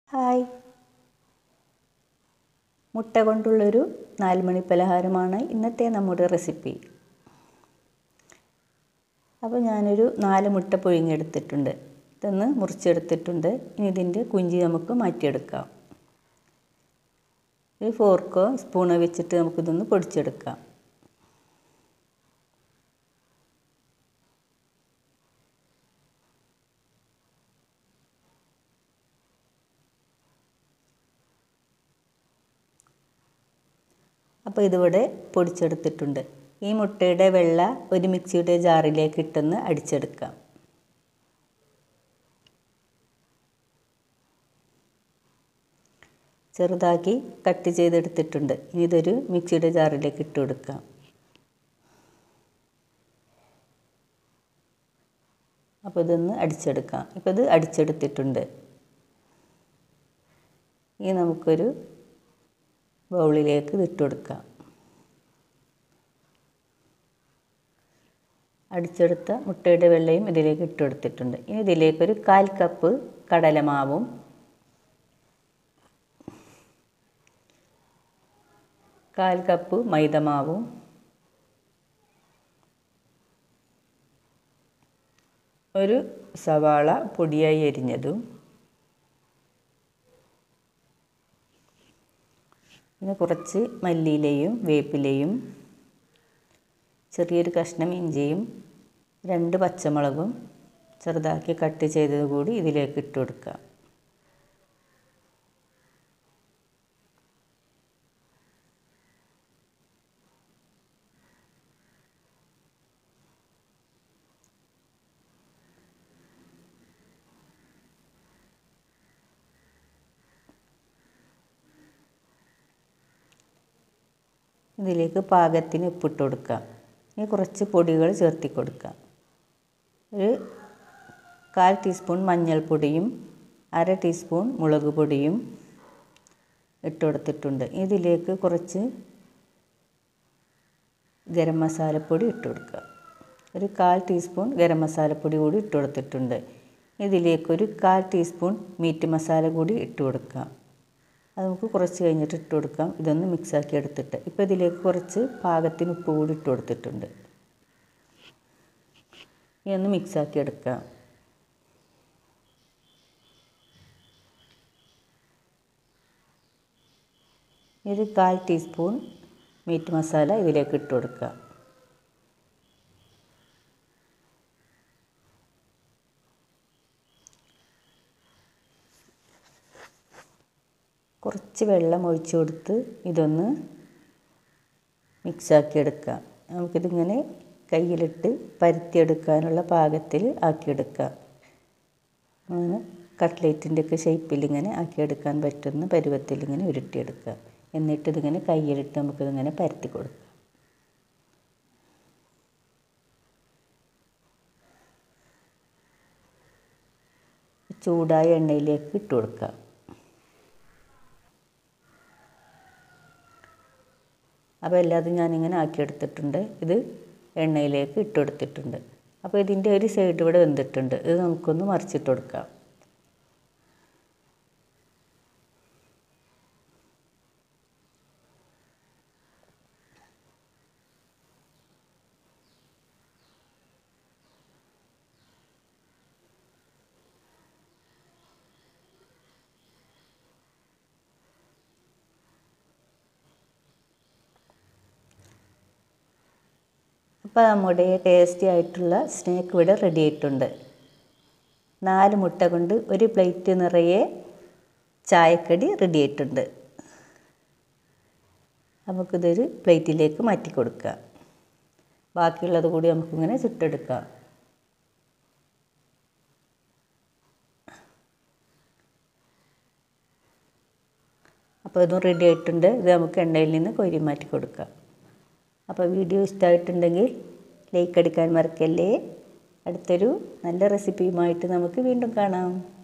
Hi, മുട്ട കൊണ്ടുള്ളൊരു 4 മണി പലഹാരമാണ് ഇന്നത്തെ നമ്മുടെ റെസിപ്പി. അപ്പോൾ ഞാനൊരു 4 മുട്ട പുഴുങ്ങിയെടുത്തിട്ടുണ്ട്. ഇതൊന്ന് മുറിച്ചെടുത്തിട്ടുണ്ട്. ഇനി ഇതിൻ്റെ കുഞ്ചി നമുക്ക് മാറ്റിയെടുക്കാം. ഒരു ഫോർക്കോ സ്പൂണോ വെച്ചിട്ട് നമുക്കിതൊന്ന് പൊടിച്ചെടുക്കാം. അപ്പോൾ ഇതിവിടെ പൊടിച്ചെടുത്തിട്ടുണ്ട്. ഈ മുട്ടയുടെ വെള്ള ഒരു മിക്സിയുടെ ജാറിലേക്ക് ഇട്ടൊന്ന് അടിച്ചെടുക്കാം. ചെറുതാക്കി കട്ട് ചെയ്തെടുത്തിട്ടുണ്ട്. ഇനി ഇതൊരു മിക്സിയുടെ ജാറിലേക്ക് ഇട്ട് കൊടുക്കാം. അപ്പോൾ ഇതൊന്ന് അടിച്ചെടുക്കാം. ഇപ്പോൾ ഇത് അടിച്ചെടുത്തിട്ടുണ്ട്. ഇനി നമുക്കൊരു ബൗളിലേക്ക് ഇതിട്ട് കൊടുക്കാം. അടിച്ചെടുത്ത മുട്ടയുടെ വെള്ളയും ഇതിലേക്ക് ഇട്ട് കൊടുത്തിട്ടുണ്ട്. ഇനി ഇതിലേക്കൊരു 1/4 കപ്പ് കടലമാവും 1/4 കപ്പ് മൈദമാവും ഒരു സവാള പൊടിയായി അരിഞ്ഞതും പിന്നെ കുറച്ച് മല്ലിയിലയും വേപ്പിലയും ചെറിയൊരു കഷ്ണം ഇഞ്ചിയും 2 പച്ചമുളകും ചെറുതാക്കി കട്ട് ചെയ്തത് കൂടി ഇതിലേക്ക് ഇട്ട് കൊടുക്കാം. ഇതിലേക്ക് പാകത്തിന് ഉപ്പിട്ട് കൊടുക്കാം. ഇനി കുറച്ച് പൊടികൾ ചേർത്തി കൊടുക്കാം. ഒരു 1/4 ടീസ്പൂൺ മഞ്ഞൾപ്പൊടിയും 1/2 ടീസ്പൂൺ മുളക് പൊടിയും ഇട്ട് കൊടുത്തിട്ടുണ്ട്. ഇതിലേക്ക് കുറച്ച് ഗരം മസാലപ്പൊടി ഇട്ട് കൊടുക്കുക. ഒരു 1/4 ടീസ്പൂൺ ഗരം മസാലപ്പൊടി കൂടി ഇട്ട് കൊടുത്തിട്ടുണ്ട്. ഇതിലേക്കൊരു 1/4 ടീസ്പൂൺ മീറ്റ് മസാല കൂടി ഇട്ട് കൊടുക്കാം. അത് നമുക്ക് കുറച്ച് കഴിഞ്ഞിട്ട് ഇട്ട് കൊടുക്കാം. ഇതൊന്ന് മിക്സാക്കി എടുത്തിട്ട് ഇപ്പോൾ ഇതിലേക്ക് കുറച്ച് പാകത്തിന് ഉപ്പ് കൂടി ഇട്ട് കൊടുത്തിട്ടുണ്ട്. ഇതൊന്ന് മിക്സാക്കി എടുക്കാം. ഇത് 1/4 ടീസ്പൂൺ മീറ്റ് മസാല ഇതിലേക്ക് ഇട്ട് കൊടുക്കാം. കുറച്ച് വെള്ളം ഒഴിച്ചു കൊടുത്ത് ഇതൊന്ന് മിക്സാക്കി എടുക്കാം. നമുക്കിതിങ്ങനെ കയ്യിലിട്ട് പരത്തിയെടുക്കാനുള്ള പാകത്തിൽ ആക്കിയെടുക്കാം. അങ്ങനെ കട്ട്ലേറ്റിൻ്റെ ഒക്കെ ഷേപ്പിൽ ഇങ്ങനെ ആക്കിയെടുക്കാൻ പറ്റുന്ന പരുവത്തിൽ ഇങ്ങനെ ഉരുട്ടിയെടുക്കുക. എന്നിട്ട് ഇതിങ്ങനെ കയ്യിലിട്ട് നമുക്കിതിങ്ങനെ പരത്തി കൊടുക്കാം. ചൂടായ എണ്ണയിലേക്ക് ഇട്ട് കൊടുക്കാം. അപ്പോൾ എല്ലാതും ഞാനിങ്ങനെ ആക്കിയെടുത്തിട്ടുണ്ട്. ഇത് എണ്ണയിലേക്ക് ഇട്ട് കൊടുത്തിട്ടുണ്ട്. അപ്പോൾ ഇതിൻ്റെ ഒരു സൈഡ് ഇവിടെ വെന്തിട്ടുണ്ട്. ഇത് നമുക്കൊന്ന് മറിച്ചിട്ട് കൊടുക്കാം. അപ്പോൾ നമ്മുടെ ടേസ്റ്റി ആയിട്ടുള്ള സ്നാക്ക് ഇവിടെ റെഡി ആയിട്ടുണ്ട്. 4 മുട്ട കൊണ്ട് ഒരു പ്ലേറ്റ് നിറയെ ചായക്കടി റെഡി ആയിട്ടുണ്ട്. നമുക്കിതൊരു പ്ലേറ്റിലേക്ക് മാറ്റി കൊടുക്കാം. ബാക്കിയുള്ളത് കൂടി നമുക്കിങ്ങനെ ചുട്ടെടുക്കാം. അപ്പോൾ ഇതും റെഡി ആയിട്ടുണ്ട്. ഇത് നമുക്ക് എണ്ണയിൽ നിന്ന് കോരി മാറ്റി കൊടുക്കാം. അപ്പോൾ വീഡിയോ ഇഷ്ടമായിട്ടുണ്ടെങ്കിൽ ലൈക്ക് അടിക്കാൻ മറക്കല്ലേ. അടുത്തൊരു നല്ല റെസിപ്പിയുമായിട്ട് നമുക്ക് വീണ്ടും കാണാം.